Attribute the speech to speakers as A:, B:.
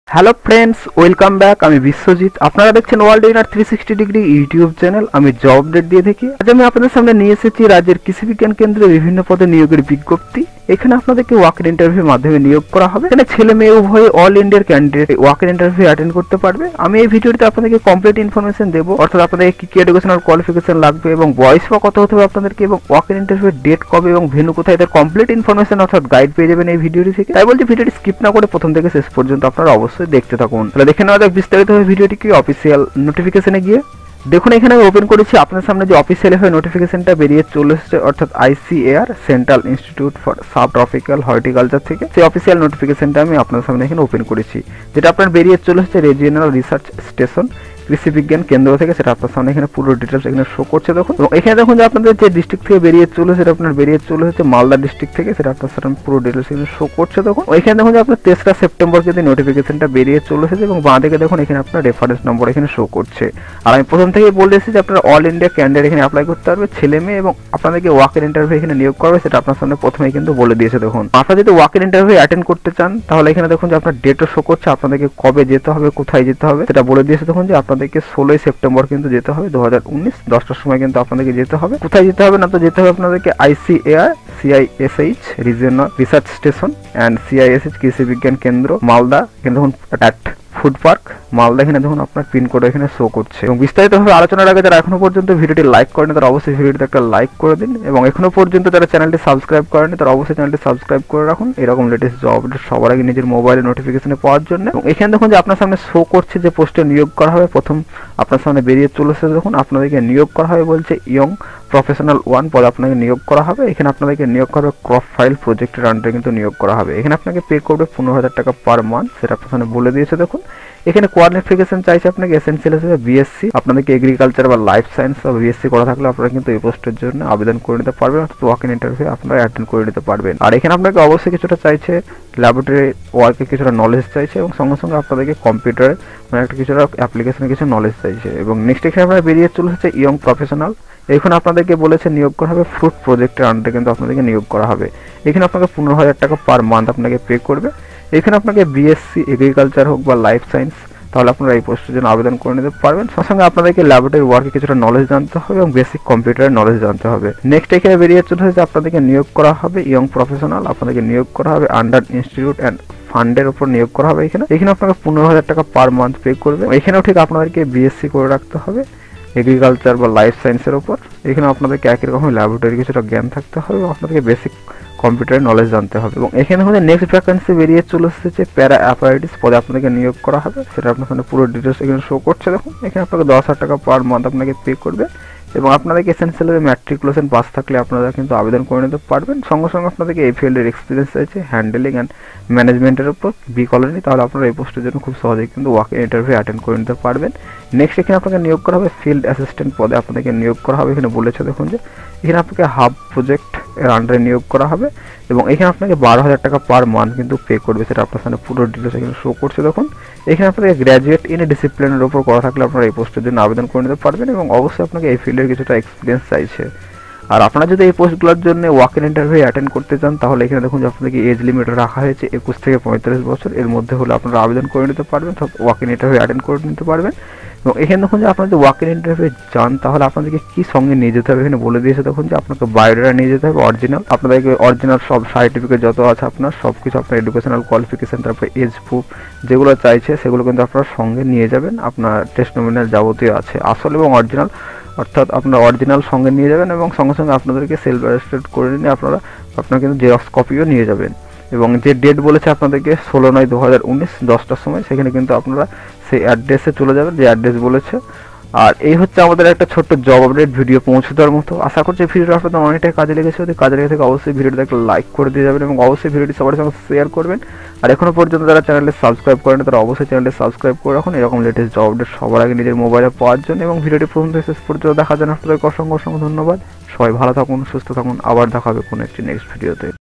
A: Hello friends, welcome back. আমি বিশ্বজিৎ, আপনারা দেখছেন world winner 360 degree YouTube channel. আমি জব আপডেট দিয়ে থাকি। আজ আমি আপনাদের সামনে নিয়ে এসেছি রাজ্যের কৃষি বিজ্ঞান কেন্দ্রে বিভিন্ন পদে নিয়োগের বিজ্ঞপ্তি। এখানে আপনাদেরকে ওয়াক-ইন ইন্টারভিউর মাধ্যমে নিয়োগ করা হবে। এখানে ছেলে মেয়ে উভয় অল ইন্ডিয়ার ক্যান্ডিডেট ওয়াক-ইন ইন্টারভিউ অ্যাটেন্ড করতে পারবে। আমি এই ভিডিওতে আপনাদেরকে কমপ্লিট ইনফরমেশন দেবো, অর্থাৎ আপনাদের কি কি এডুকেশনাল কোয়ালিফিকেশন লাগবে এবং বয়স বা কত হতে হবে আপনাদেরকে, এবং ওয়াক-ইন ইন্টারভিউর ডেট কবে এবং ভেন্যু কোথায়, তার কমপ্লিট ইনফরমেশন অর্থাৎ গাইড পেয়ে যাবেন এই ভিডিওটি থেকে। তাই বলছি ভিডিওটি স্কিপ না করে প্রথম থেকে শেষ পর্যন্ত আপনারা অবশ্যই দেখতে থাকুন। তাহলে দেখে নেওয়া যাক বিস্তারিতভাবে ভিডিওটি কি অফিসিয়াল নোটিফিকেশনে গিয়ে। দেখুন এখানে আমি ওপেন করেছি, আপনার সামনে যে অফিসিয়ালি হয়ে নোটিফিকেশনটা বেরিয়ে চলে এসেছে, অর্থাৎ ICAR central institute for subtropical horticulture থেকে সেই অফিসিয়াল নোটিফিকেশনটা আমি আপনার সামনে এখানে ওপেন করেছি, যেটা আপনার বেরিয়ে চলে এসেছে রিজিওনাল রিসার্চ স্টেশন কৃষি বিজ্ঞান কেন্দ্র থেকে। সেটা আপনার সামনে এখানে পুরো ডিটেলস এখানে শো করছে দেখুন। এবং এখানে দেখুন যে আপনাদের যে ডিস্ট্রিক্ট থেকে বেরিয়ে চলে সেটা আপনার বেরিয়ে চলে হচ্ছে মালদা ডিস্ট্রিক্ট থেকে, সেটা আপনার সামনে পুরো ডিটেলস এখানে শো করছে দেখুন। এখানে দেখুন যে আপনার 3রা সেপ্টেম্বর কিন্তু নোটিফিকেশনটা বেরিয়ে চলে এসেছে এবং বাঁ দিকে দেখুন এখানে আপনার রেফারেন্স নম্বর এখানে শো করছে। আর আমি প্রথম থেকেই বলে এসেছি যে আপনারা অল ইন্ডিয়া ক্যান্ডিডেট এখানে অ্যাপ্লাই করতে পারবে, ছেলে মেয়ে, এবং আপনাদেরকে ওয়াক-ইন ইন্টারভিউ এখানে নিয়োগ করবে, সেটা আপনার সামনে প্রথমেই কিন্তু বলে দিয়েছে দেখুন। আপনারা যদি ওয়াক-ইন ইন্টারভিউ অ্যাটেন্ড করতে চান তাহলে এখানে দেখুন যে আপনার ডেটও শো করছে, আপনাদেরকে কবে যেতে হবে, কোথায় যেতে হবে সেটা বলে দিয়েছে দেখুন। যে আপনাদেরকে 16 সেপ্টেম্বর কিন্তু যেতে হবে 2019 10টার সময় কিন্তু আপনাদেরকে যেতে হবে। কোথায় যেতে হবে না তো যেতে হবে আপনাদেরকে ICAR CISH regional research station and CISH Krishi বিজ্ঞান কেন্দ্র মালদা, কিন্তু দেখুন অ্যাট ফুড পার্ক মালদা, এখানে দেখুন আপনার পিনকোড এখানে শো করছে। এবং বিস্তারিতভাবে আলোচনার আগে যারা এখনো পর্যন্ত ভিডিওটি লাইক করেনি তারা অবশ্যই ভিডিওটিতে একটা লাইক করে দিন, এবং এখনো পর্যন্ত যারা চ্যানেলটি সাবস্ক্রাইব করেনি তারা অবশ্যই চ্যানেলটি সাবস্ক্রাইব করে রাখুন এরকম লেটেস্ট জব আপডেট সবার আগে নিজের মোবাইলে নোটিফিকেশনে পাওয়ার জন্য। এবং এখানে দেখুন যে আপনার সামনে শো করছে যে পোস্টে নিয়োগ করা হবে, প্রথম আপনার সামনে বেরিয়ে চলেছে দেখুন আপনাদেরকে নিয়োগ করা হবে বলছে ইয়ং প্রফেশনাল 1 পদে আপনাকে নিয়োগ করা হবে। এখানে আপনাদেরকে নিয়োগ করা হবে ক্রপ ফাইল প্রজেক্টের আন্ডারে কিন্তু নিয়োগ করা হবে। এখানে আপনাকে পে করবে 15,000 টাকা পার মান্থ, সেটা আপনার সামনে বলে দিয়েছে দেখুন। এখানে কোয়ালিফিকেশন চাইছে আপনাকে এসেনশিয়াল হিসেবে BSc, আপনাদেরকে এগ্রিকালচার বা লাইফ সায়েন্স বা BSc করা থাকলে আপনারা কিন্তু এই পোস্টের জন্য আবেদন করে নিতে পারবেন, অর্থাৎ ওয়াক-ইন ইন্টারভিউ আপনারা অ্যাটেন্ড করে নিতে পারবেন। আর এখানে আপনাকে অবশ্যই কিছুটা চাইছে ল্যাবরেটরি ওয়ার্কের কিছুটা নলেজ চাইছে, এবং সঙ্গে সঙ্গে আপনাদেরকে কম্পিউটারে মানে একটা কিছুটা অ্যাপ্লিকেশনের কিছু নলেজ চাইছে। এবং নেক্সট এখানে আপনারা বেরিয়ে চলে হচ্ছে ইয়ং প্রফেশনাল। এখন আপনাদেরকে বলেছে নিয়োগ করা হবে ফ্রুট প্রজেক্টের আন্ডারে কিন্তু আপনাদেরকে নিয়োগ করা হবে। এখানে আপনাকে 15,000 টাকা পার মান্থ আপনাকে পে করবে। এখানে আপনাকে BSc এগ্রিকালচার হোক বা লাইফ সায়েন্স তাহলে আপনারা এই পোস্টের জন্য আবেদন করে নিতে পারবেন। সঙ্গে সঙ্গে আপনাদেরকে ল্যাবরেটরি ওয়ার্কে কিছুটা নলেজ জানতে হবে এবং বেসিক কম্পিউটারের নলেজ জানতে হবে। নেক্সট এখানে বেরিয়ে চলে হচ্ছে আপনাদেরকে নিয়োগ করা হবে ইয়ং প্রফেশনাল, আপনাদেরকে নিয়োগ করা হবে আন্ডার ইনস্টিটিউট অ্যান্ড ফান্ডের উপর নিয়োগ করা হবে। এখানে আপনাকে 15,000 টাকা পার মান্থ পে করবে। এখানেও ঠিক আপনাদেরকে BSc করে রাখতে হবে এগ্রিকালচার বা লাইফ সায়েন্সের উপর। এখানে আপনাদেরকে একই রকম ল্যাবরেটরি কিছুটা জ্ঞান থাকতে হবে এবং আপনাদেরকে বেসিক কম্পিউটারের নলেজ জানতে হবে। এবং এখানে হচ্ছে নেক্সট ভ্যাকেন্সি বেরিয়ে চলে এসেছে প্যারা অ্যাপারেটিস পদে আপনাদেরকে নিয়োগ করা হবে, সেটা আপনার সামনে পুরো ডিটেলস এখানে শো করছে দেখুন। এখানে আপনাকে 10,000 টাকা পার মান্থ আপনাকে পে করবে, এবং আপনাদেরকে এসেনশিয়াল ম্যাট্রিকুলেশন পাস থাকলে আপনারা কিন্তু আবেদন করে নিতে পারবেন। সঙ্গে সঙ্গে আপনাদেরকে এই ফিল্ডের এক্সপিরিয়েন্স আছে হ্যান্ডেলিং অ্যান্ড ম্যানেজমেন্টের উপর বি কলোনি, তাহলে আপনারা এই পোস্টের জন্য খুব সহজেই কিন্তু ওয়াক-ইন ইন্টারভিউ অ্যাটেন্ড করে নিতে পারবেন। নেক্সট এখানে আপনাকে নিয়োগ করা হবে ফিল্ড অ্যাসিস্ট্যান্ট পদে আপনাদেরকে নিয়োগ করা হবে। এখানে বলেছে দেখুন যে এখানে আপনাকে হাব প্রজেক্ট এর আন্ডারে নিয়োগ করা হবে, এবং এখানে আপনাকে 12,000 টাকা পার মান্থ কিন্তু পে করবে, সেটা আপনার সামনে পুরো ডিটেলস এখানে শো করছে দেখুন। এখানে আপনাকে গ্র্যাজুয়েট ইন ডিসিপ্লিনের উপর করা থাকলে আপনারা এই পোস্টের জন্য আবেদন করে নিতে পারবেন, এবং অবশ্যই আপনাকে এই ফিল্ডের কিছুটা এক্সপিরিয়েন্স চাইছে। আর আপনারা যদি এই পোস্টগুলোর জন্য ওয়াক-ইন ইন্টারভিউ অ্যাটেন্ড করতে চান তাহলে এখানে দেখুন যে আপনাদেরকে এজ লিমিট রাখা হয়েছে 21 থেকে 35 বছর, এর মধ্যে হলে আপনারা আবেদন করে নিতে পারবেন, ওয়াক-ইন ইন্টারভিউ অ্যাটেন্ড করে নিতে পারবেন। এবং এখানে দেখুন যে আপনারা যদি ওয়াক-ইন ইন্টারভিউ যান তাহলে আপনাদেরকে কি সঙ্গে নিয়ে যেতে হবে এখানে বলে দিয়েছে দেখুন। যে আপনাকে বায়োডাটা নিয়ে যেতে হবে অরিজিনাল, আপনাদেরকে অরিজিনাল সব সার্টিফিকেট যত আছে আপনার সব কিছু, আপনার এডুকেশনাল কোয়ালিফিকেশন, তারপরে এজ প্রুফ যেগুলো চাইছে সেগুলো কিন্তু আপনারা সঙ্গে নিয়ে যাবেন। আপনার টেস্টিমোনিয়াল যাবতীয় আছে আসল এবং অরিজিনাল, অর্থাৎ আপনারা অরিজিনাল সঙ্গে নিয়ে যাবেন, এবং সঙ্গে সঙ্গে আপনাদেরকে সেলফ অ্যাটেস্টেড করে নিয়ে আপনারা কিন্তু জেরক্স কপিও নিয়ে যাবেন। এবং যে ডেট বলেছে আপনাদেরকে 16/9/2019 10টার সময়, সেখানে কিন্তু আপনারা সেই অ্যাড্রেসে চলে যাবেন যে অ্যাড্রেস বলেছে। আর এই হচ্ছে আমাদের একটা ছোট্ট জব আপডেট ভিডিও পৌঁছে দেওয়ার মতো। আশা করছি ভিডিওটা আপনাদের অনেকটাই কাজে লেগেছে। যদি কাজে লেগে থাকে অবশ্যই ভিডিওটা একটা লাইক করে দিয়ে যাবেন, এবং অবশ্যই ভিডিওটি সবার সঙ্গে শেয়ার করবেন। আর এখনো পর্যন্ত যারা চ্যানেলটি সাবস্ক্রাইব করেন তারা অবশ্যই চ্যানেলটি সাবস্ক্রাইব করে রাখুন এরকম লেটেস্ট জব আপডেট সবার আগে নিজের মোবাইলে পাওয়ার জন্য। এবং ভিডিওটি প্রথম থেকে শেষ পর্যন্ত দেখার জন্য আপনাদেরকে অসংখ্য ধন্যবাদ। সবাই ভালো থাকুন, সুস্থ থাকুন, আবার দেখা হবে কোনো একটি নেক্সট ভিডিওতে।